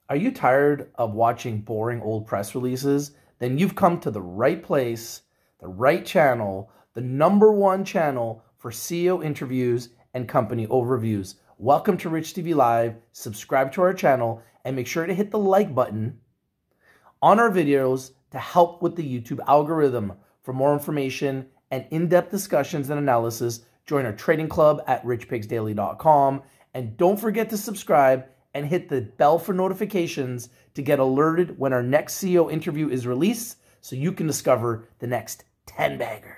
Are you tired of watching boring old press releases? Then you've come to the right place, the right channel, the number one channel for CEO interviews and company overviews. Welcome to Rich TV Live. Subscribe to our channel and make sure to hit the like button on our videos to help with the YouTube algorithm. For more information and in-depth discussions and analysis, join our trading club at richpigsdaily.com. And don't forget to subscribe and hit the bell for notifications to get alerted when our next CEO interview is released so you can discover the next 10 baggers.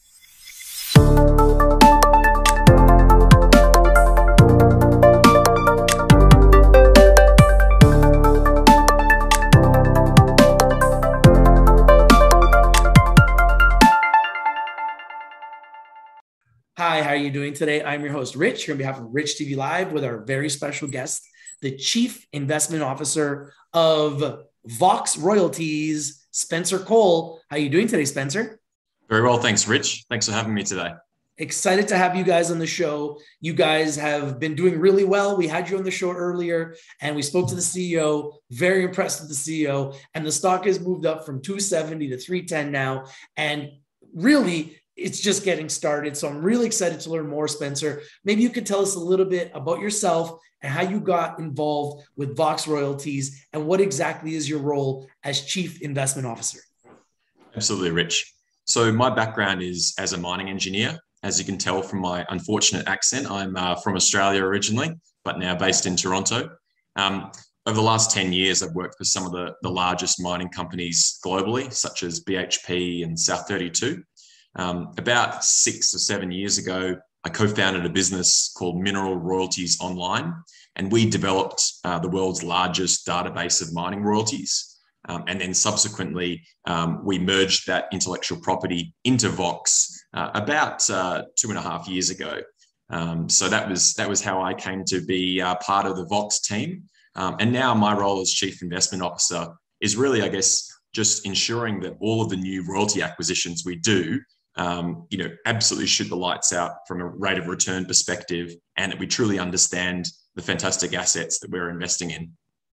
Hi, how are you doing today? I'm your host, Rich, here on behalf of Rich TV Live with our very special guest, the Chief Investment Officer of Vox Royalties, Spencer Cole. How are you doing today, Spencer? Very well, thanks, Rich. Thanks for having me today. Excited to have you guys on the show. You guys have been doing really well. We had you on the show earlier and we spoke to the CEO, very impressed with the CEO, and the stock has moved up from 270 to 310 now. And really, it's just getting started. So I'm really excited to learn more, Spencer. Maybe you could tell us a little bit about yourself and how you got involved with Vox Royalties and what exactly is your role as Chief Investment Officer. Absolutely, Rich. So my background is as a mining engineer. As you can tell from my unfortunate accent, I'm from Australia originally, but now based in Toronto. Over the last 10 years, I've worked for some of the largest mining companies globally, such as BHP and South32. About 6 or 7 years ago, I co-founded a business called Mineral Royalties Online, and we developed the world's largest database of mining royalties. And then subsequently, we merged that intellectual property into Vox about 2.5 years ago. So that was how I came to be part of the Vox team. And now my role as Chief Investment Officer is really, I guess, just ensuring that all of the new royalty acquisitions we do absolutely shoot the lights out from a rate of return perspective, and that we truly understand the fantastic assets that we're investing in.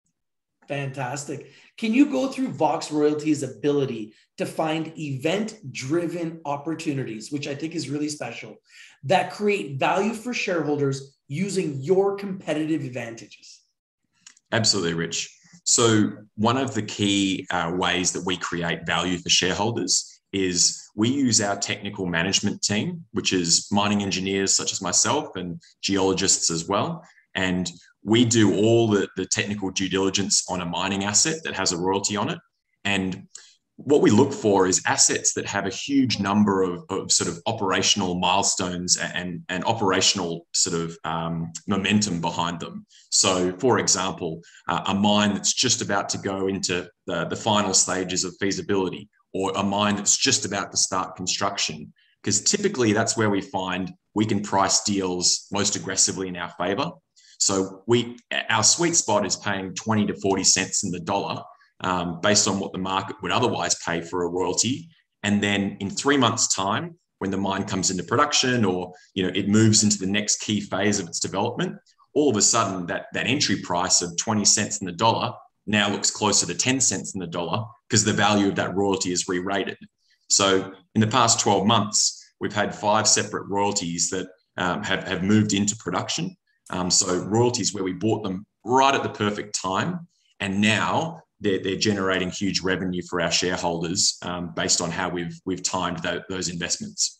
Fantastic. Can you go through Vox Royalties' ability to find event-driven opportunities, which I think is really special, that create value for shareholders using your competitive advantages? Absolutely, Rich. So one of the key ways that we create value for shareholders is we use our technical management team, which is mining engineers such as myself and geologists as well. And we do all the technical due diligence on a mining asset that has a royalty on it. And what we look for is assets that have a huge number of sort of operational milestones and operational sort of momentum behind them. So, for example, a mine that's just about to go into the final stages of feasibility, or a mine that's just about to start construction, because typically that's where we find we can price deals most aggressively in our favor. So our sweet spot is paying 20 to 40 cents in the dollar based on what the market would otherwise pay for a royalty. And then in 3 months' time, when the mine comes into production, or it moves into the next key phase of its development, all of a sudden that entry price of 20 cents in the dollar now looks closer to 10 cents in the dollar because the value of that royalty is re-rated. So in the past 12 months, we've had 5 separate royalties that have moved into production. So royalties where we bought them right at the perfect time, and now they're generating huge revenue for our shareholders based on how we've timed those investments.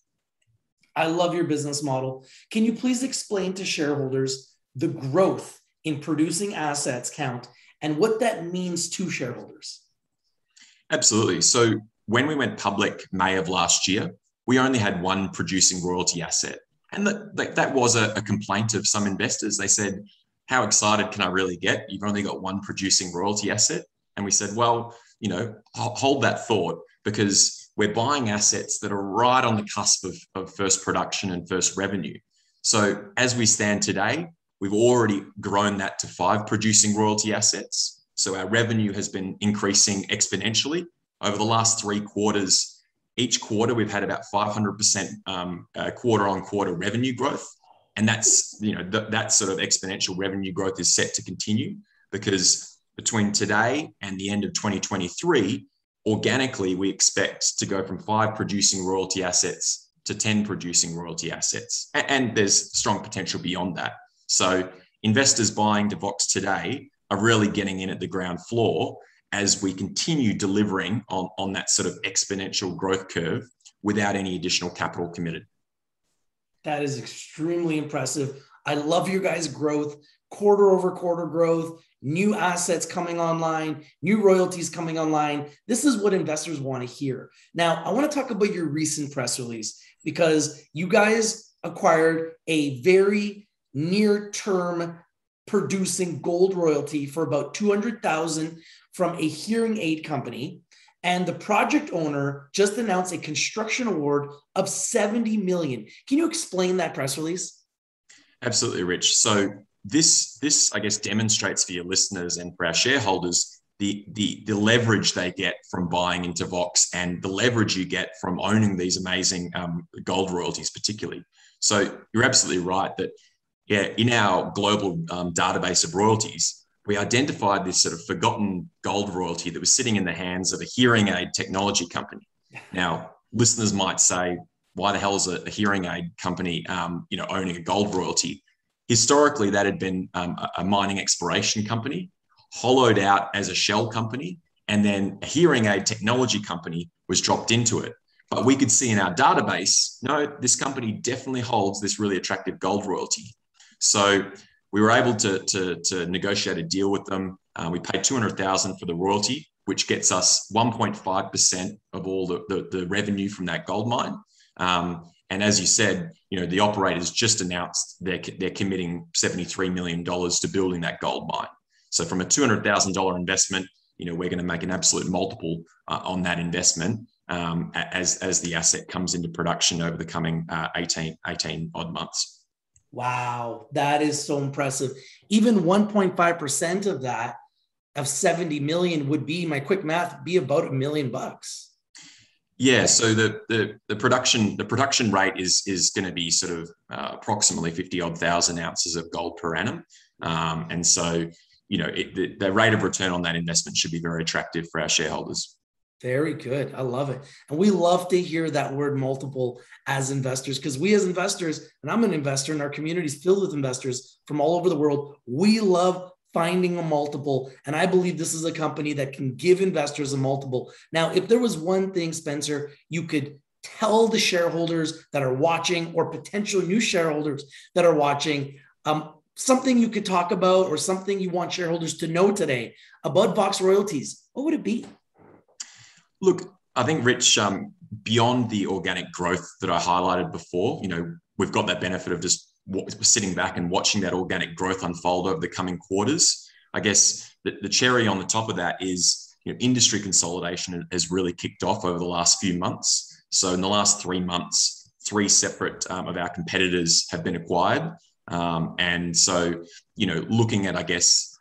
I love your business model. Can you please explain to shareholders the growth in producing assets count and what that means to shareholders? Absolutely. So when we went public May of last year, we only had one producing royalty asset. And that was a complaint of some investors. They said, how excited can I really get? You've only got one producing royalty asset. And we said, well, hold that thought, because we're buying assets that are right on the cusp of first production and first revenue. So as we stand today, we've already grown that to 5 producing royalty assets. So our revenue has been increasing exponentially over the last 3 quarters. Each quarter, we've had about 500% quarter-on-quarter revenue growth. And that's, that sort of exponential revenue growth is set to continue, because between today and the end of 2023, organically, we expect to go from 5 producing royalty assets to 10 producing royalty assets. And there's strong potential beyond that. So investors buying to Vox today are really getting in at the ground floor as we continue delivering on that sort of exponential growth curve without any additional capital committed. That is extremely impressive. I love your guys' growth, quarter over quarter growth, new assets coming online, new royalties coming online. This is what investors want to hear. Now, I want to talk about your recent press release because you guys acquired a very near-term producing gold royalty for about $200,000 from a hearing aid company. And the project owner just announced a construction award of $70 million. Can you explain that press release? Absolutely, Rich. So this I guess demonstrates for your listeners and for our shareholders the leverage they get from buying into Vox and the leverage you get from owning these amazing gold royalties, particularly. So you're absolutely right that in our global database of royalties, we identified this sort of forgotten gold royalty that was sitting in the hands of a hearing aid technology company. Now, listeners might say, why the hell is a hearing aid company owning a gold royalty? Historically, that had been a mining exploration company, hollowed out as a shell company, and then a hearing aid technology company was dropped into it. But we could see in our database, no, this company definitely holds this really attractive gold royalty. So we were able to negotiate a deal with them. We paid $200,000 for the royalty, which gets us 1.5% of all the revenue from that gold mine. And as you said, the operators just announced they're committing $73 million to building that gold mine. So from a $200,000 investment, we're going to make an absolute multiple on that investment as the asset comes into production over the coming 18 odd months. Wow, that is so impressive. Even 1.5% of that, of 70 million, would be, my quick math, be about $1 million. Yeah, so the production rate is going to be sort of approximately 50,000 odd ounces of gold per annum, and so the rate of return on that investment should be very attractive for our shareholders. Very good. I love it. And we love to hear that word multiple as investors, because we as investors, and I'm an investor and our community is filled with investors from all over the world, we love finding a multiple. And I believe this is a company that can give investors a multiple. Now, if there was one thing, Spencer, you could tell the shareholders that are watching or potential new shareholders that are watching, something you could talk about or something you want shareholders to know today about Vox Royalties, what would it be? Look, I think, Rich, beyond the organic growth that I highlighted before, we've got that benefit of just sitting back and watching that organic growth unfold over the coming quarters. I guess the cherry on the top of that is industry consolidation has really kicked off over the last few months. So in the last 3 months, 3 separate of our competitors have been acquired. And so, looking at, I guess,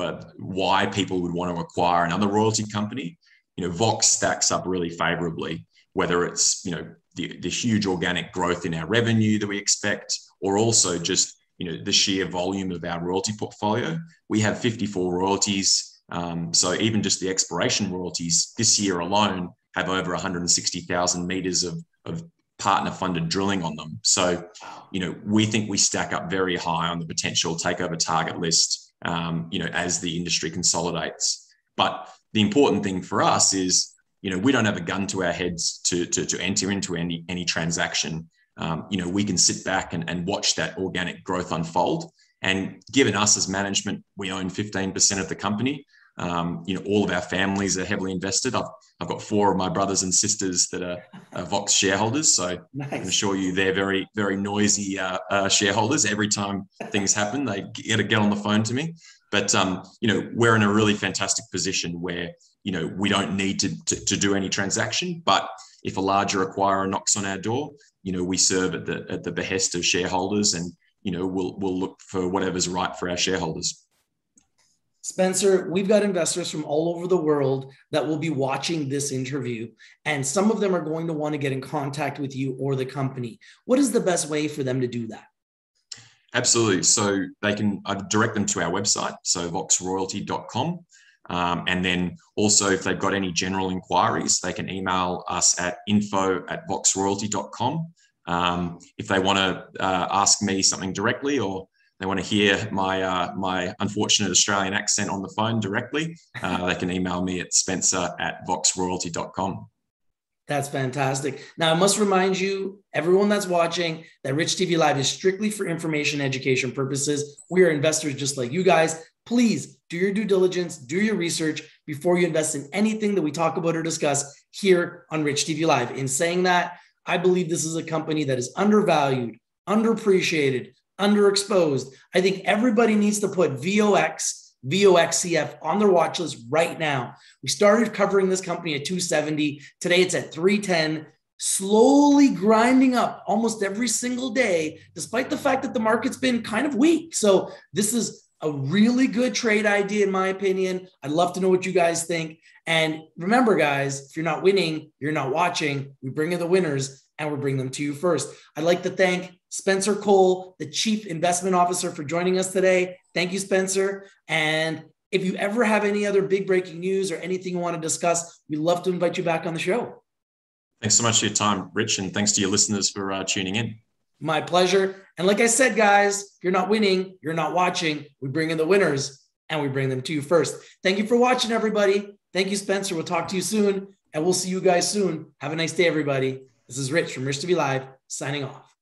why people would want to acquire another royalty company, Vox stacks up really favorably, whether it's, the huge organic growth in our revenue that we expect, or also just, the sheer volume of our royalty portfolio. We have 54 royalties. So even just the exploration royalties this year alone have over 160,000 meters of partner-funded drilling on them. So, we think we stack up very high on the potential takeover target list, as the industry consolidates. But the important thing for us is, we don't have a gun to our heads to enter into any transaction. We can sit back and watch that organic growth unfold. And given us as management, we own 15% of the company. All of our families are heavily invested. I've got 4 of my brothers and sisters that are Vox shareholders. So nice. I can assure you they're very, very noisy shareholders. Every time things happen, they get on the phone to me. But, we're in a really fantastic position where, we don't need to do any transaction. But if a larger acquirer knocks on our door, we serve at the behest of shareholders, and, we'll look for whatever's right for our shareholders. Spencer, we've got investors from all over the world that will be watching this interview, and some of them are going to want to get in contact with you or the company. What is the best way for them to do that? Absolutely. So I'd direct them to our website, so voxroyalty.com. And then also, if they've got any general inquiries, they can email us at info@voxroyalty.com. If they want to ask me something directly, or they want to hear my unfortunate Australian accent on the phone directly, they can email me at spencer@voxroyalty.com. That's fantastic. Now, I must remind you, everyone that's watching, that Rich TV Live is strictly for information education purposes. We are investors just like you guys. Please do your due diligence, do your research before you invest in anything that we talk about or discuss here on Rich TV Live. In saying that, I believe this is a company that is undervalued, underappreciated, underexposed. I think everybody needs to put VOXCF on their watch list right now. We started covering this company at 270. Today it's at 310, slowly grinding up almost every single day, despite the fact that the market's been kind of weak. So this is a really good trade idea, in my opinion. I'd love to know what you guys think. And remember, guys, if you're not winning, you're not watching. We bring in the winners and we bring them to you first. I'd like to thank Spencer Cole, the Chief Investment Officer, for joining us today. Thank you, Spencer. And if you ever have any other big breaking news or anything you want to discuss, we'd love to invite you back on the show. Thanks so much for your time, Rich, and thanks to your listeners for tuning in. My pleasure. And like I said, guys, if you're not winning, you're not watching. We bring in the winners and we bring them to you first. Thank you for watching, everybody. Thank you, Spencer. We'll talk to you soon, and we'll see you guys soon. Have a nice day, everybody. This is Rich from Rich TV Live, signing off.